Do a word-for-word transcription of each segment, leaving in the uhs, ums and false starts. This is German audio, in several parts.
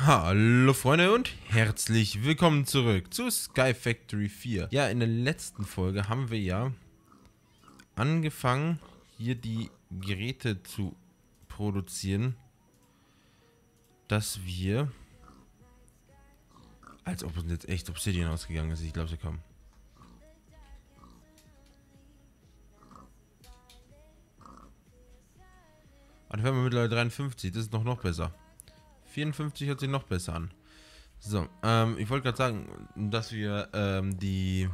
Hallo Freunde und herzlich willkommen zurück zu Sky Factory vier. Ja, in der letzten Folge haben wir ja angefangen, hier die Geräte zu produzieren, dass wir, als ob uns jetzt echt Obsidian ausgegangen ist, ich glaube sie kommen. Und wir haben mittlerweile dreiundfünfzig, das ist noch noch besser. vierundfünfzig hört sich noch besser an. So, ähm, ich wollte gerade sagen, dass wir ähm, die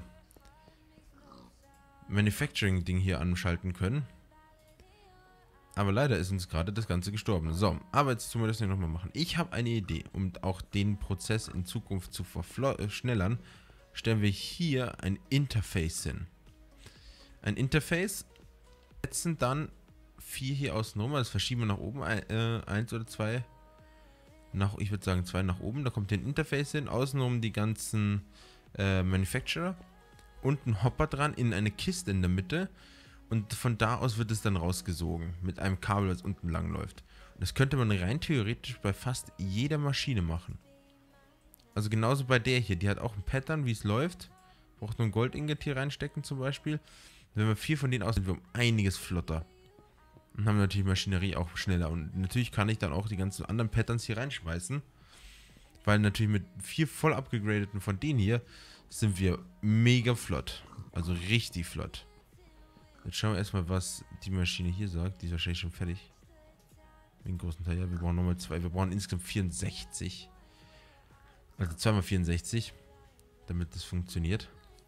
Manufacturing-Ding hier anschalten können. Aber leider ist uns gerade das Ganze gestorben. So, aber jetzt tun wir das nicht nochmal machen. Ich habe eine Idee, um auch den Prozess in Zukunft zu verschnellern, stellen wir hier ein Interface hin. Ein Interface, setzen dann vier hier außen rum, das verschieben wir nach oben, äh, eins oder zwei. Nach, ich würde sagen zwei nach oben, da kommt hier ein Interface hin, außenrum die ganzen äh, Manufacturer und ein Hopper dran in eine Kiste in der Mitte und von da aus wird es dann rausgesogen mit einem Kabel, das unten lang läuft. Und das könnte man rein theoretisch bei fast jeder Maschine machen. Also genauso bei der hier, die hat auch ein Pattern, wie es läuft. Braucht nur ein Gold-Ingot hier reinstecken zum Beispiel. Wenn wir vier von denen aus sind wir um einiges flotter. Und haben natürlich Maschinerie auch schneller. Und natürlich kann ich dann auch die ganzen anderen Patterns hier reinschmeißen. Weil natürlich mit vier voll abgegradeten von denen hier sind wir mega flott. Also richtig flott. Jetzt schauen wir erstmal, was die Maschine hier sagt. Die ist wahrscheinlich schon fertig. Wegen großen Teil. Ja, wir brauchen nochmal zwei. Wir brauchen insgesamt vierundsechzig. Also zweimal vierundsechzig. Damit das funktioniert.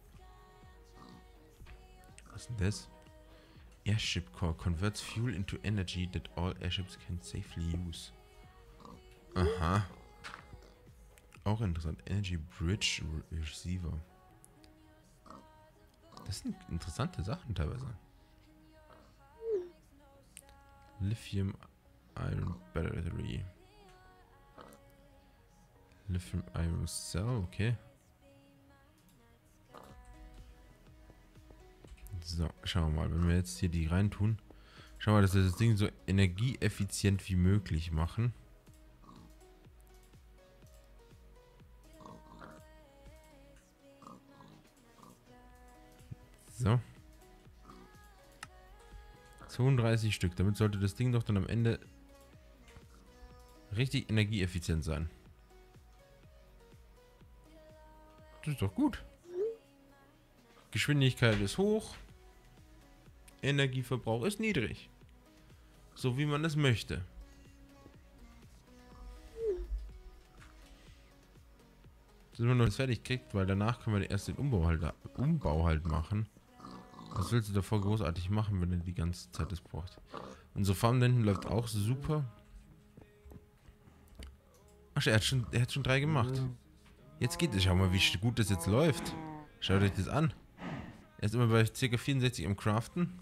Was ist denn das? Airship Core converts fuel into energy that all airships can safely use. Aha. Auch interessant. Energy Bridge Receiver. Das sind interessante Sachen teilweise. Lithium Iron Battery. Lithium Iron Cell, okay. So, schauen wir mal, wenn wir jetzt hier die reintun, schauen wir mal, dass wir das Ding so energieeffizient wie möglich machen. So. zweiunddreißig Stück, damit sollte das Ding doch dann am Ende richtig energieeffizient sein. Das ist doch gut. Geschwindigkeit ist hoch. Energieverbrauch ist niedrig. So wie man es möchte. Sind wir noch nicht fertig kriegt, weil danach können wir erst den Umbau halt, Umbau halt machen. Was willst du davor großartig machen, wenn du die ganze Zeit das brauchst? Unsere Farm da hinten läuft auch super. Ach, er hat schon, er hat schon drei gemacht. Jetzt geht es. Schau mal, wie gut das jetzt läuft. Schaut euch das an. Er ist immer bei ca. vierundsechzig im Craften.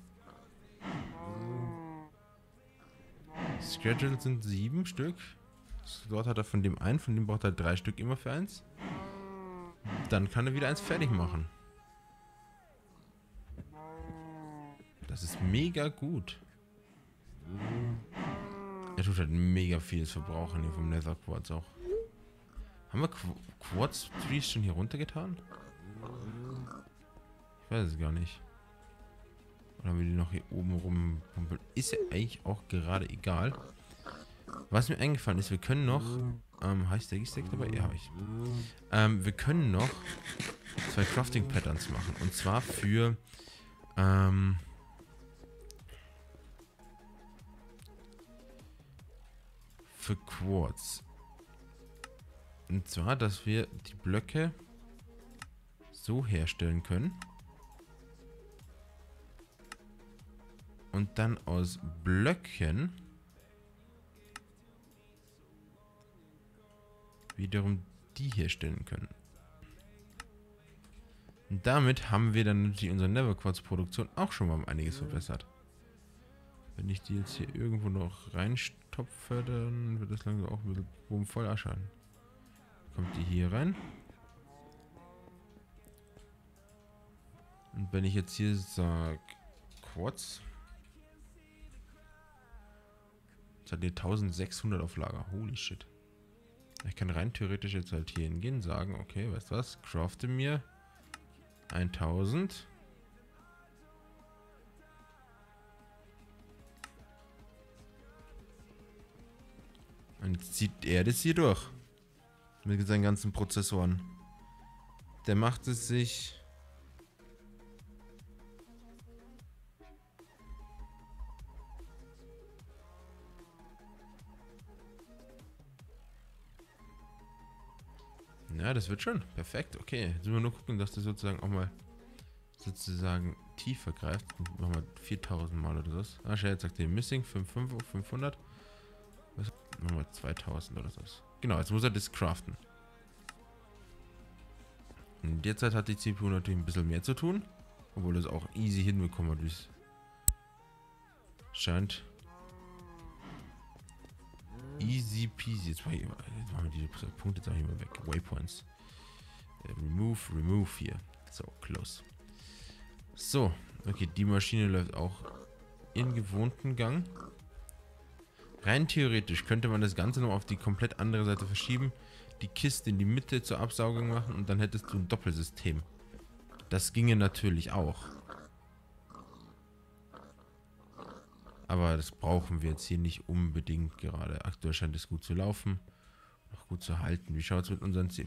Schedule sind sieben Stück. Dort hat er von dem einen, von dem braucht er drei Stück immer für eins. Dann kann er wieder eins fertig machen. Das ist mega gut. Er tut halt mega vieles verbrauchen hier vom Nether Quartz auch. Haben wir Qu Quartz Trees schon hier runtergetan? Ich weiß es gar nicht. Oder haben wir die noch hier oben rumpumpeln? Ist ja eigentlich auch gerade egal. Was mir eingefallen ist, wir können noch... Ähm, heißt der Stack dabei? Ja, habe ich. Ähm, wir können noch zwei Crafting Patterns machen. Und zwar für... Ähm... Für Quartz. Und zwar, dass wir die Blöcke so herstellen können. Und dann aus Blöcken wiederum die herstellen können. Und damit haben wir dann natürlich unsere Netherquartz-Produktion auch schon mal um einiges verbessert. Wenn ich die jetzt hier irgendwo noch reinstopfe, dann wird das langsam auch ein bisschen oben voll erscheinen. Kommt die hier rein. Und wenn ich jetzt hier sage Quartz, jetzt hat die eintausendsechshundert auf Lager. Holy shit. Ich kann rein theoretisch jetzt halt hier hingehen, sagen, okay, weißt du was, crafte mir tausend. Und jetzt zieht er das hier durch. Mit seinen ganzen Prozessoren. Der macht es sich... Ja, das wird schon. Perfekt. Okay. Jetzt müssen wir nur gucken, dass das sozusagen auch mal sozusagen tiefer greift. Machen wir viertausend Mal oder so. Ah, Shell sagt hier Missing fünfhundert. Was? Machen wir zweitausend oder so. Genau, jetzt muss er das craften. Und derzeit hat die C P U natürlich ein bisschen mehr zu tun. Obwohl das auch easy hinbekommen hat, wie es scheint. Easy peasy. Jetzt machen wir die Punkte jetzt auch immer weg. Waypoints. Uh, remove, remove hier. So, close. So, okay, die Maschine läuft auch in gewohnten Gang. Rein theoretisch könnte man das Ganze noch auf die komplett andere Seite verschieben. Die Kiste in die Mitte zur Absaugung machen und dann hättest du ein Doppelsystem. Das ginge natürlich auch. Aber das brauchen wir jetzt hier nicht unbedingt gerade. Aktuell scheint es gut zu laufen. Noch gut zu halten. Wie schaut es mit unseren Zip?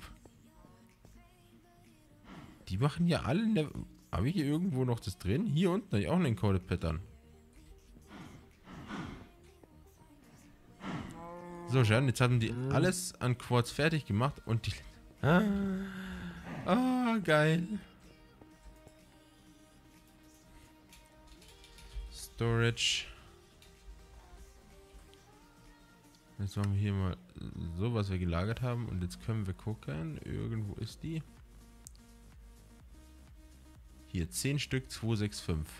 Die machen ja alle... Ne, habe ich hier irgendwo noch das drin? Hier unten habe ich auch einen Encoded Pattern. So, Schaden, jetzt haben die alles an Quartz fertig gemacht und die... Ah, ah geil. Storage. Jetzt machen wir hier mal so, was wir gelagert haben. Und jetzt können wir gucken. Irgendwo ist die. Hier, zehn Stück, zweihundertfünfundsechzig.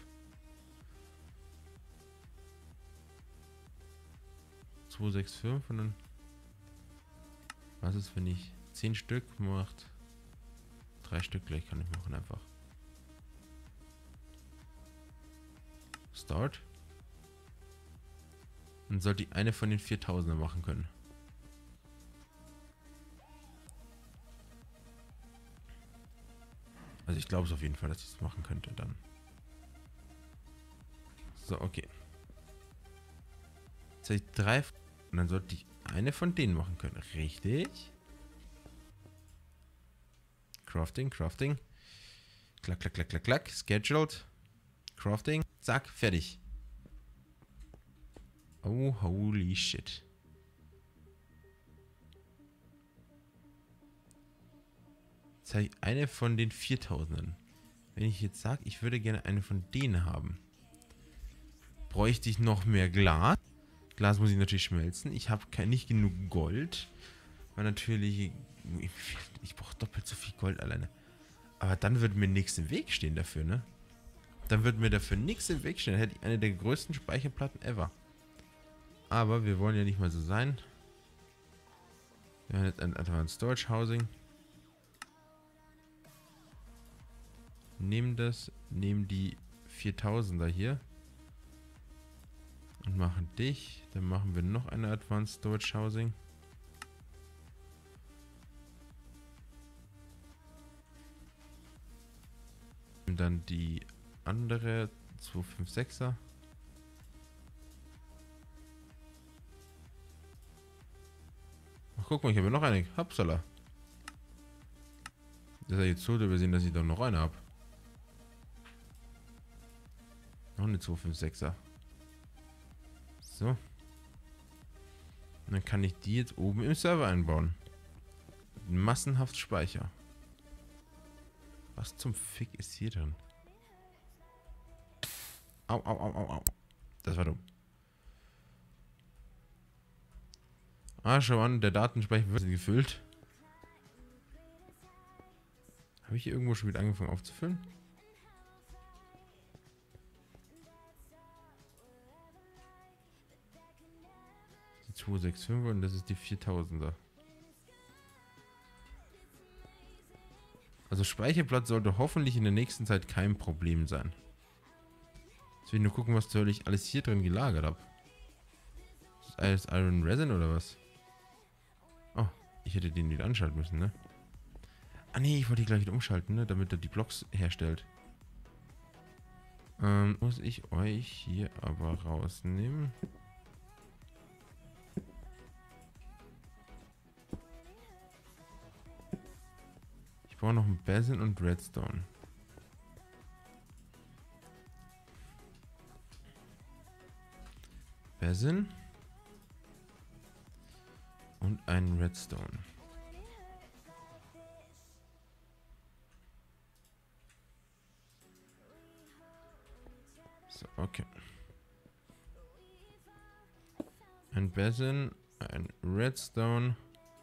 zweihundertfünfundsechzig und dann... Was ist, wenn ich zehn Stück macht? drei Stück gleich kann ich machen einfach. Start. Dann sollte ich eine von den viertausender machen können. Also ich glaube es auf jeden Fall, dass ich es machen könnte dann. So, okay. Jetzt habe ich drei. Und dann sollte ich eine von denen machen können. Richtig. Crafting, Crafting. Klack, klack, klack, klack, klack. Scheduled. Crafting. Zack, fertig. Oh, holy shit. Jetzt habe ich eine von den viertausenden. Wenn ich jetzt sage, ich würde gerne eine von denen haben, bräuchte ich noch mehr Glas. Glas muss ich natürlich schmelzen. Ich habe nicht genug Gold. Weil natürlich... Ich brauche doppelt so viel Gold alleine. Aber dann würde mir nichts im Weg stehen dafür, ne? Dann würde mir dafür nichts im Weg stehen. Dann hätte ich eine der größten Speicherplatten ever. Aber wir wollen ja nicht mal so sein. Wir haben jetzt ein Advanced Storage Housing. Nehmen das, nehmen die viertausender hier. Und machen dich. Dann machen wir noch eine Advanced Storage Housing. Und dann die andere zweihundertfünfundsechziger. Ach, guck mal, ich habe noch eine. Hapsala. Das ist ja jetzt so übersehen, dass ich da noch eine habe. Noch eine zweihundertfünfundsechziger. So. Und dann kann ich die jetzt oben im Server einbauen. Massenhaft Speicher. Was zum Fick ist hier drin? Au, au, au, au, au. Das war dumm. Ah, schau an, der Datenspeicher wird gefüllt. Habe ich hier irgendwo schon wieder angefangen aufzufüllen? Die zweihundertfünfundfünfzig und das ist die viertausender. Also Speicherplatz sollte hoffentlich in der nächsten Zeit kein Problem sein. Jetzt will ich nur gucken, was soll ich alles hier drin gelagert habe. Ist das alles Iron Resin oder was? Oh, ich hätte den wieder anschalten müssen, ne? Ah nee, ich wollte die gleich wieder umschalten, ne? Damit er die Blocks herstellt. Ähm, muss ich euch hier aber rausnehmen. Ich brauche noch ein Basin und Redstone. Basin und einen Redstone. So, okay. Ein Basin, ein Redstone.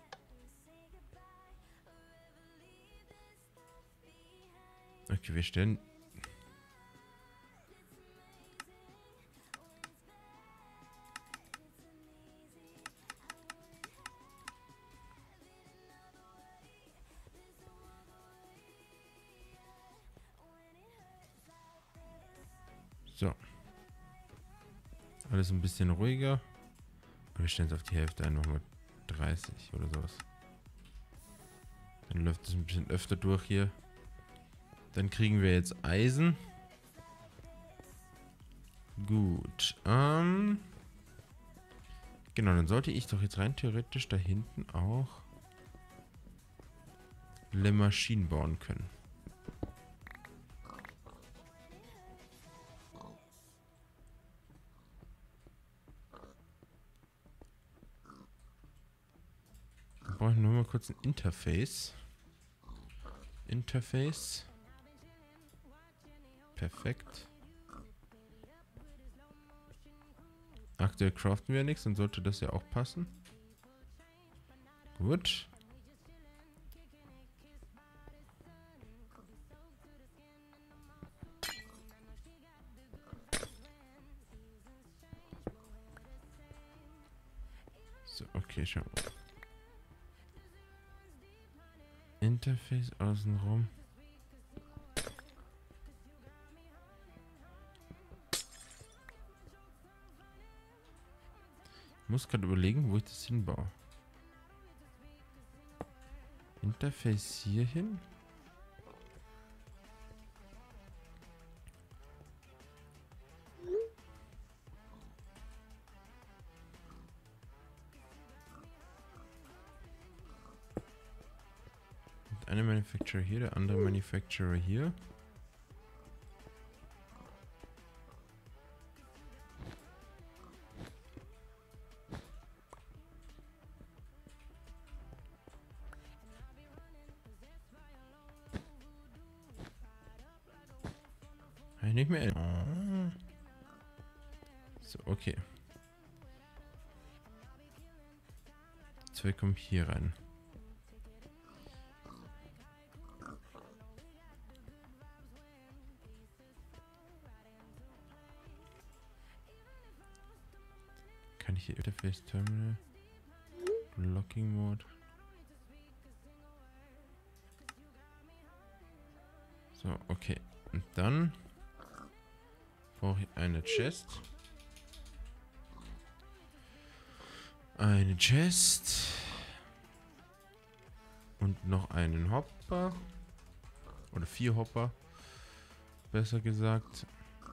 Okay, wir stellen... So. Alles ein bisschen ruhiger. Wir stellen es auf die Hälfte ein, machen wir dreißig oder sowas. Dann läuft es ein bisschen öfter durch hier. Dann kriegen wir jetzt Eisen. Gut. Ähm genau, dann sollte ich doch jetzt rein theoretisch da hinten auch Le Maschinen bauen können. Wir brauchen nur mal kurz ein Interface. Interface. Perfekt. Aktuell craften wir nichts, dann sollte das ja auch passen. Gut. So, okay, schau mal. Interface außenrum. Ich muss gerade überlegen, wo ich das hinbaue. Interface hier hin. Und eine Manufacturer hier, der andere Manufacturer hier. Nicht mehr. So, okay. Zwei kommen hier rein. Kann ich hier Interface Terminal? Locking Mode. So, okay. Und dann brauche ich eine Chest. Eine Chest. Und noch einen Hopper. Oder vier Hopper. Besser gesagt.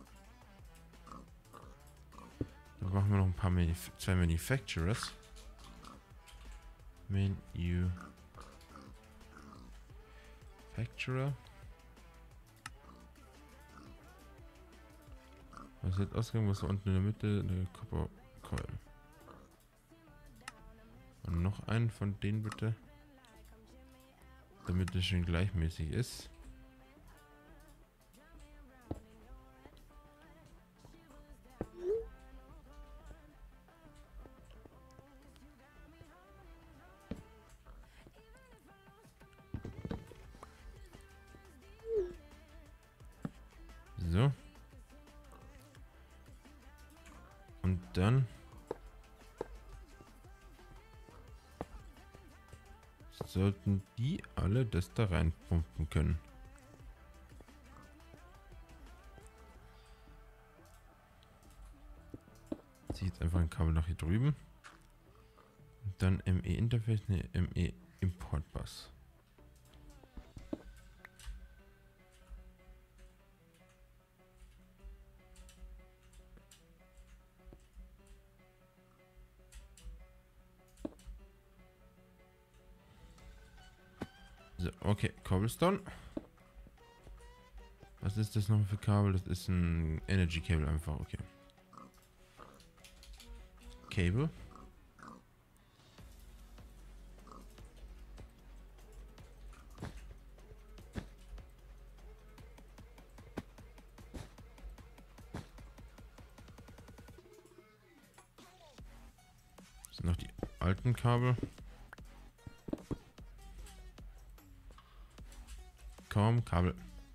Dann machen wir noch ein paar Manuf zwei Manufacturers. Manufacturer. Was ist Ausgang? Was war unten in der Mitte? Eine Copper Coil. Und noch einen von denen bitte. Damit es schön gleichmäßig ist. So. Und dann sollten die alle das da reinpumpen können. Ich ziehe jetzt einfach ein Kabel nach hier drüben. Und dann M E Interface, ne, M E Importbus. So, okay, Cobblestone. Was ist das noch für Kabel? Das ist ein Energy Cable einfach, okay. Cable. Das sind noch die alten Kabel. Komm, Kabel.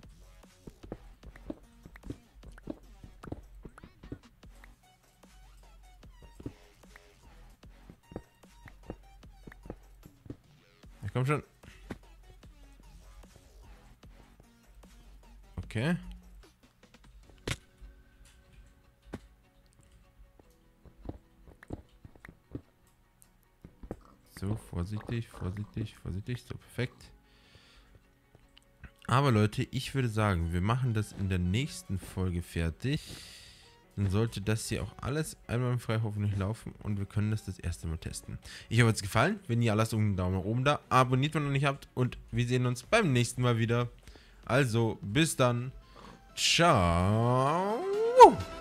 Ja, komm schon. Okay. So, vorsichtig, vorsichtig, vorsichtig. So, perfekt. Aber Leute, ich würde sagen, wir machen das in der nächsten Folge fertig. Dann sollte das hier auch alles einwandfrei hoffentlich laufen und wir können das das erste Mal testen. Ich hoffe, es hat gefallen. Wenn ja, lasst einen Daumen nach oben da. Abonniert, wenn ihr noch nicht habt und wir sehen uns beim nächsten Mal wieder. Also, bis dann. Ciao.